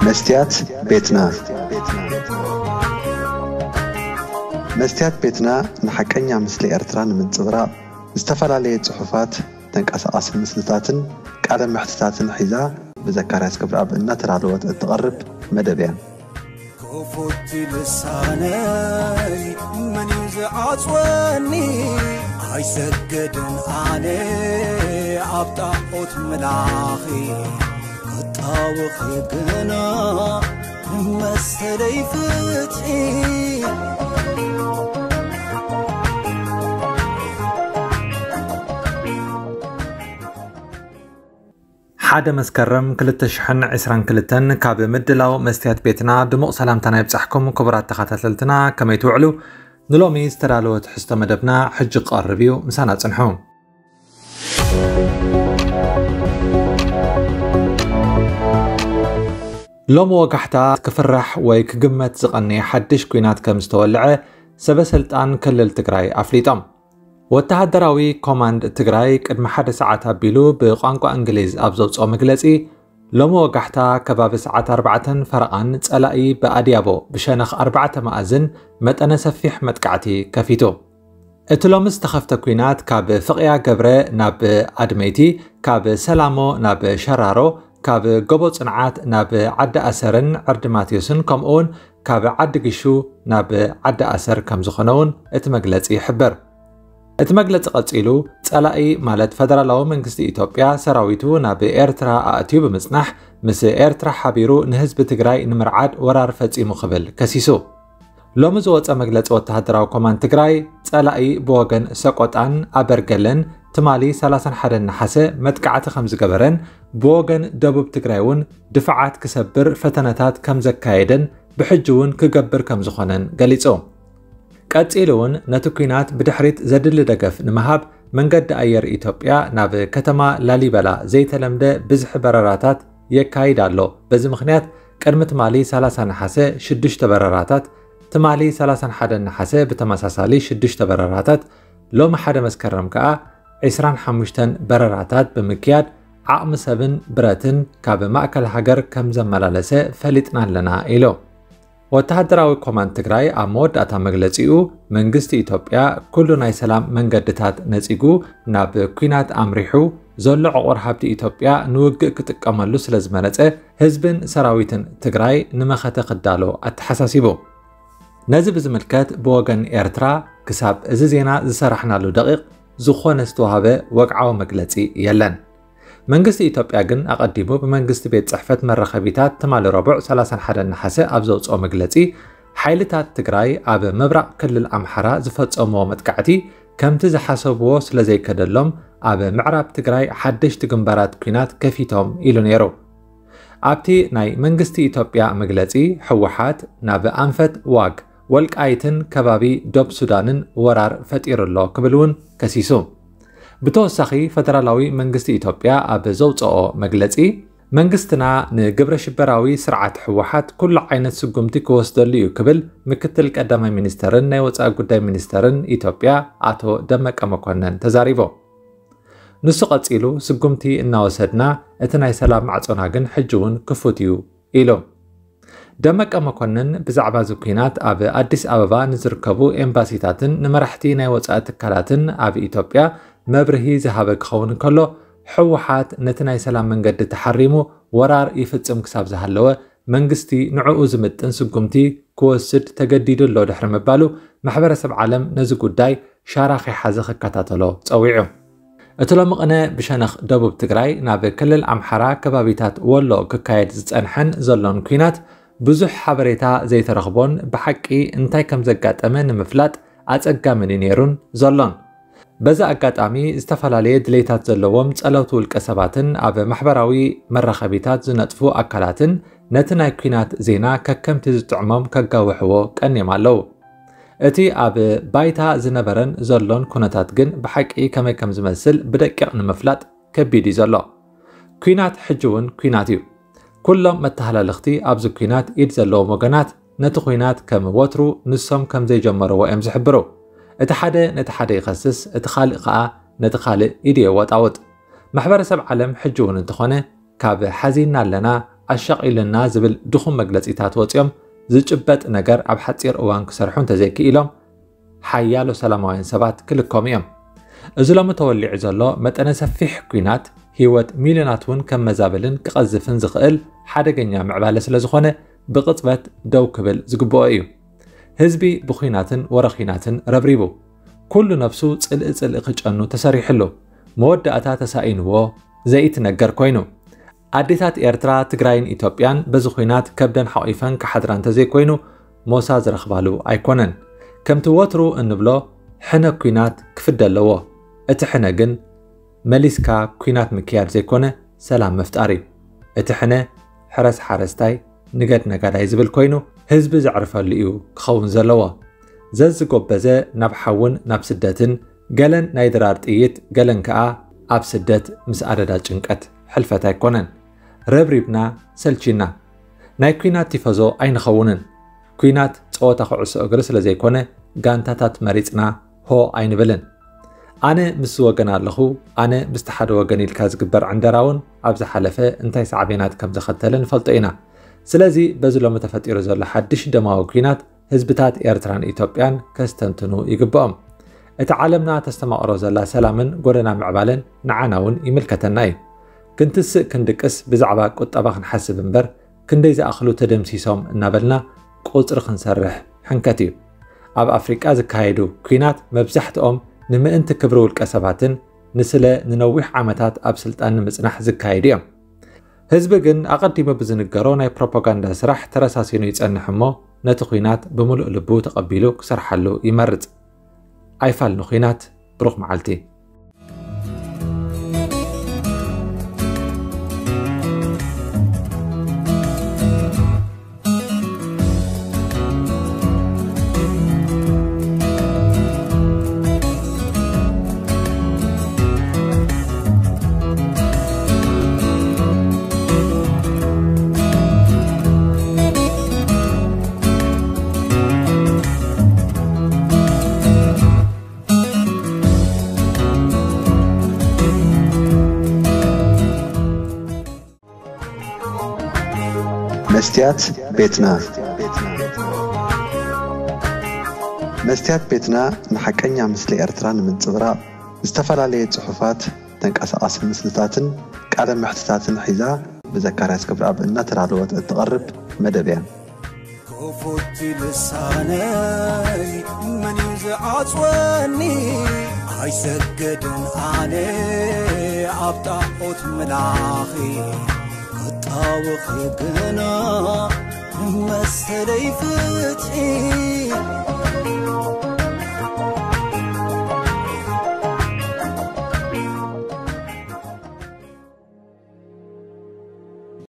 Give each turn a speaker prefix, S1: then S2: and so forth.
S1: مستيات بيتنا مستيات بيتنا نحكينا مثل إرتران من صغرى استفعل صحفات تنقص مسلتاتن قال محتتاتن حيزا بذكريات كبر أب إن ترعلوت تقرب مدبيا
S2: كفوتي لساني من يزعصوني عيسجدن عني عبطاقوت ملاخي قطاوخي قنا مسلي فتحي حدا مسكرم كلتشحن عسران كلتن كاب مدلاو مستيات بيتنا دموق سلامتنا يبصحكم كبرات تخاتلتنا كما يتوعلو نلومي استرالو تحستا مدبنا حج قاربيو مسانا تصنحون لوم وقحتا كفرح ويكقمت زقني حدش كوينات كمستولعه سبسلطان كلل تግራይ أفليتم وتهدراوي كوماند تግራይ قدم حد ساعات أبيلو بقانقو انجليز أبزوصو مقلسي لوم وقحتا كباب ساعات 4 فرقان تسألائي بأديابو بشانخ 4 مأزن متأنا سفيح متقعتي كفيتو اتلوم استخفت كوينات كاب فقيا قبره ناب أدميتي كاب سلامو ناب شرارو كاب قبو صنعات ناب عد أسرن عرد ماتيوسن كمون كاب عد قشو ناب عد أسر كم زخنون اتمقلت يحبر اتمقلت قصيلو تسألائي مالت فدرالاو منكست إثيوبيا سراويتو ناب إرترا أتيو بمصنح مس إرترا حبيرو نهزب تግራይ نمرعاد ورار فتيمو قبل كسيسو لوم زوص مقلت وتهدراو كمان تግራይ تسألائي بوغن سقوطان أبرقلن تمالي 31 نحاسه متقعت خمس قبرن بوغن دبوب تግራይውን دفعات كسبر فتنتات كم زكايدن بحجون كقبر كم زخونن قليصو قصيلون نتكوينات بدحريت زدل دقف نمهاب منقد أير إثيوبيا ناب كتما لاليبلا زي تلمده بزح برراتات يكايد الله بزي مخنيات قدمت مالي 30 نحاسه 6 برراتات تمالي 31 نحاسه بتماساسالي 6 برراتات لو حدا مسكرم كا 25 برراتات بمكياد عقم 7 براتن كاب مأكل هاجر كم زملالسه فلتنا لنا إلو وتهدراوي كومان تግራይ أمود أتا مغلصيو منغست إثيوبيا كل ناي سلام منغدتات نصيغو ناب كوينات أمريحو زل عقور حبت إثيوبيا نوغ كتقملو سلازمنصه حزبن سراويتن تግራይ نمخته قدالو اتحساسيبو نزي بزملكت بوغن إرترا كساب እዚ ዜና ዝሰራሕናሉ دقيق ዝኾነ ዝተዋሃበ ወግዓዊ መግለጺ የለን መንግስቲ ኢትዮጵያ ግን አቀዲሙ በመንግስት ቤት ጽሕፈት መረኸቢታት ተማለ ረቡዕ 31 ነሐሰ ኣብ ዘውጽኦ መግለጺ ሓይልታት ትግራይ ኣብ መብራቕ ክልል ኣምሓራ ዝፈጸሞ መጥቃዕቲ ከምቲ ዝሓሰብዎ ስለዘይከደሎም ኣብ ምዕራብ ትግራይ ሓደሽቲ ግንባራት ኩናት ከፊቶም ኢሉ ነይሩ ኣብቲ ናይ መንግስቲ ኢትዮጵያ መግለጺ ሕወሓት ናብ ኣንፈት ዋግ ወልቃይትን ከባቢ ዶብ ሱዳንን ወራር ፈጢሩሎ ክብልውን ከሲሱ بتوسخي فدرالاوي منغست إثيوبيا أب زوصኦ مغلصي منغستنا نغبر شبراوي سرعت حوحات كل عينت سقمتي كوسدلو كبل مكتل قدامي منسترن ناي وصا غداي منسترن إثيوبيا آتو دمቀ መኮነን ተዛሪቦ ንሱ ቀፂሉ سقمتي እናወሰድና እቲ ናይ ሰላም ማዕጾና ግን ሕጅውን ክፉትዩ ኢሎ ደመቀ መኮነን ብዛዕባ ዝኩናት ኣብ አዲስ አበባ ንዝርከቡ ኤምባሲታትን ንመራሕቲ ናይ ወጻኢ ትካላትን ኣብ ኢትዮጵያ መብርሂ ዝሃበ ክኸውን ከሎ ሕወሓት ነቲ ናይ ሰላም መንገዲ ተሓሪሙ ወራር ይፍጽም ክሳብ ዝሃለወ መንግስቲ ንዕኡ ዝምጥን ስጉምቲ ክወስድ ተገዲዱ ኣሎ ድሕሪ ምባሉ ማሕበረሰብ ዓለም ነዚ ጉዳይ ሻራኺ ሓዘ ክከታተሎ ጸዊዑ እቲ ሎምቕነ ብሸነኽ ደቡብ ትግራይ ናብ ክልል ኣምሓራ ከባቢታት ወሎ ክካየድ ዝጸንሐን ዘሎን ኩናት ብዙሕ ሓበሬታ ዘይተረኽቦን ብሓቂ እንታይ ከም ዘጋጠመ ንምፍላጥ ኣጸጋምን ነይሩን ዘሎን በዛ ኣጋጣሚ ዝተፈላለዩ ድሌታት ዘለዎም ጸለውቱ ውልቀ ሰባትን ኣብ ማሕበራዊ መራኸቢታት ዝነጥፉ ኣካላትን ነቲ ናይ ኩናት ዜና ከከምቲ ዝጥዕሞም ከጋውሕዎ ቀኒዮም ኣለዉ እቲ ኣብ ባይታ ዝነበረን ዘሎን ኩነታት ግን ብሓቂ ከመይ ከም ዝመስል ብደቂቕ ንምፍላጥ ከቢድ እዩ ዘሎ ኩናት ሕጅውን ኩናት እዩ ኩሎም መተሃላለኽቲ ኣብዚ ኩናት ኢድ ዘለዎም ወገናት ነቲ ኩናት ከም ወትሩ ንሶም ከም ዘይጀመርዎ እዮም ዝሕብሩ እቲ ሓደ ነቲ ሓደ ይኸስስ እቲ ካልእ ከዓ ነቲ ካልእ ኢድ የወጣውጥ ማሕበረሰብ ዓለም ሕጂ እውን እንተኾነ ካብ ሓዚና ኣለና ኣሻቂልና ዝብል ድኹም መግለጺታት ወጽዮም ዝጭበጥ ነገር ኣብ ሓጺር እዋን ክሰርሑን ተዘይክኢሎም ሓያሎ ሰላማውያን ሰባት ክልኮም እዮም እዚ ሎሚ ተወሊዑ ዘሎ መጠነ ሰፊሕ ኩናት ህይወት ሚልዮናት እውን ከም መዛበልን ክቐዝፍን ዝኽእል ሓደገኛ ምዕባለ ስለ ዝኾነ ብቕጽበት ደው ክብል ዝግብኦ እዩ ህዝቢ ብኹናትን ወረኺናትን ረብሪቡ ኩሉ ነፍሱ ጽልእ ክጨኑ ተሰሪሕሉ መወዳእታ ተሳኢንዎ ዘይትነገር ኮይኑ ኣዴታት ኤርትራ ትግራይን ኢትዮጵያን በዚ ኩናት ከብደን ሓቂፈን ክሓድራን ተዘይኮይኑ ሞሳ ዝረኽባሉ ኣይኮነን ከምቲ ወትሩ እንብሎ ሕነ ኩናት ክፍደለዎ እቲ ሕነ ግን መሊስካ ኩናት ምክያድ ዘይኮነ ሰላም መፍጣር እዩ እቲ ሕነ ሕረስ ሓረስታይ ንገድ ነጋዳይ ዝብል ኮይኑ ህዝቢ ዘዕርፈሉ እዩ ክኸውን ዘለዎ ዘዝጎበዘ ናብ ሓውን ናብ ስደትን ገለን ናይ ድራር ጥይት ገለን ከዓ ኣብ ስደት ምስ ኣደዳ ጭንቀት ሕልፈት ኣይኮነን ረብሪብና ሰልቺና ናይ ኩናት ቲፈዞ ኣይንኸውንን ኩናት ፀወታ ኩዕሶ እግሪ ስለ ዘይኮነ ጋንታታት መሪፅና ሆ ኣይንብልን ኣነ ምስ ወገን ኣለኹ ኣነ ምስቲ ሓደ ወገን ኢልካ ዝግበር ዕንደራውን ኣብ ዝሓለፈ እንታይ ሳዕቤናት ከም ዘኸተለ ንፈልጦ ኢና ስለዚ በዚ ሎሚ ተፈጢሩ ዘሎ ሓድሽ ደማዊ ኩናት ህዝብታት ኤርትራን ኢትዮጵያን ከስተንትኑ ይግብኦም እቲ ዓለምና ተስተማቕሮ ዘላ ሰላምን ጎደና ምዕባለን ንዓና እውን ይምልከተና እዩ ክንትስእ ክንድቅስ ብዛዕባ ቁጠባ ክንሓስብ እምበር ክንደይ ዝኣኽሉ ተደምሲሶም እናበልና ቁፅሪ ክንሰርሕ ሕንከት እዩ ኣብ ኣፍሪቃ ዝካየዱ ኩናት መብዛሕትኦም ንምእንቲ ክብሪ ውልቀ ሰባትን ንስለ ንነዊሕ ዓመታት ኣብ ስልጣን ንምጽናሕ ዝካየዱ እዮም ህዝቢ ግን ኣቐዲሙ ብዝንገሮ ናይ ፕሮፓጋንዳ ስራሕ ተረሳሲኑ ይጸንሕ እሞ ነቲ ኩናት ብምሉእ ልቡ ተቐቢሉ ክሰርሓሉ ይመርጽ ኣይፋልኒ ኩናት ብሩኽ መዓልቲ
S1: مستيات بيتنا مستيات بيتنا نحكينا مثل إرتران من صغراء استفعالية صحفات تنقص مسلتاتن قال محتتاتن حذا بذكرات كبر أبنا ترعلوات التقرب مدبيا
S3: كفوت لساني من يزعصوني عيسجدن علي عبطاقوت ملاخي أوخي بنا مسلي فتحي